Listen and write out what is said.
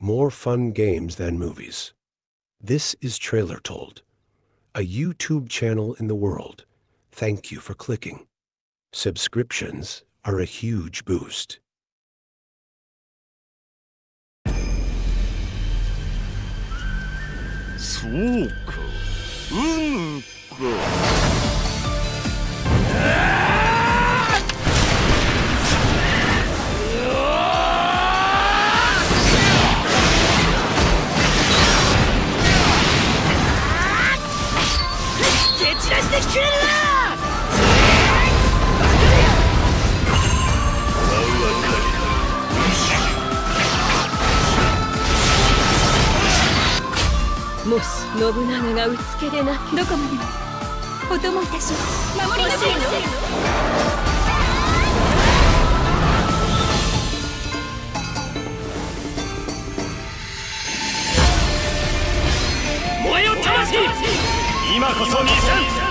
more fun games than movies. This is Trailer Told, a YouTube channel in the world. Thank you for clicking. Subscriptions are a huge boost. Soか。 蹴散らしてくれるな。 もし信長がうつけでなどこまでもお供いたします守りなさいの燃えよ魂今こそ2000